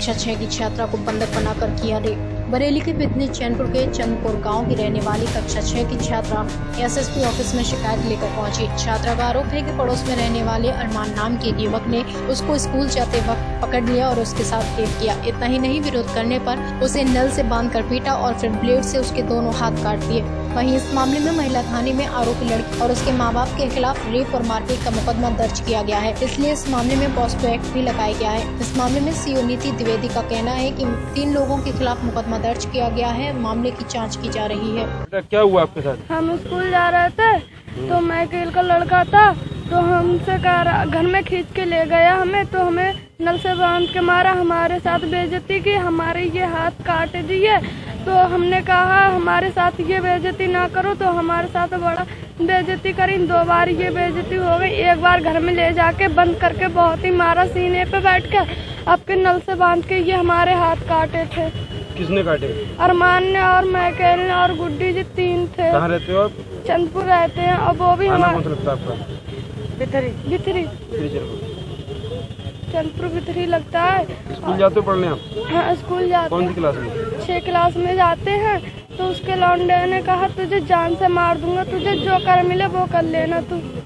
कक्षा 6 की छात्रा को बंधक बनाकर किया रेप। बरेली के बिथनी चैनपुर के चंदपुर गांव की रहने वाली कक्षा 6 की छात्रा एसएसपी ऑफिस में शिकायत लेकर पहुंची। छात्रा का आरोप है कि पड़ोस में रहने वाले अरमान नाम के युवक ने उसको स्कूल जाते वक्त पकड़ लिया और उसके साथ रेप किया। इतना ही नहीं, विरोध करने पर उसे नल से बांधकर पीटा और फिर ब्लेड से उसके दोनों हाथ काट दिए। वहीं इस मामले में महिला थाने में आरोपी लड़की और उसके माँ बाप के खिलाफ रेप और मारपीट का मुकदमा दर्ज किया गया है, इसलिए इस मामले में पॉस्को एक्ट भी लगाया गया है। इस मामले में सीओ नीति द्विवेदी का कहना है कि 3 लोगों के खिलाफ मुकदमा दर्ज किया गया है। मामले की जांच की जा रही है। क्या हुआ आपके साथ? हम स्कूल जा रहे थे तो माइकल का लड़का था, तो हमसे घर में खींच के ले गया हमें, तो हमें नल से बांध के मारा, हमारे साथ बेइज्जती की, हमारे ये हाथ काट दिए। तो हमने कहा हमारे साथ ये बेइज्जती ना करो, तो हमारे साथ बड़ा बेइज्जती करी। 2 बार ये बेइज्जती हो गई। एक बार घर में ले जाके बंद करके बहुत ही मारा सीने पे बैठ कर, आपके नल से बांध के ये हमारे हाथ काटे थे। किसने काटे? अरमान ने और मैकेल ने और गुड्डी जी 3 थे। कहाँ रहते हो आप? चंदपुर रहते हैं। और वो भी कौन सा लगता है आपका? बिथरी चंदपुर बिथरी लगता है। स्कूल जाते हो पढ़ने आप? हाँ, स्कूल जाते। कौन सी क्लास में? 6 क्लास में जाते हैं। तो उसके लौंडे ने कहा तुझे जान से मार दूंगा, तुझे जो कर मिले वो कर लेना तू।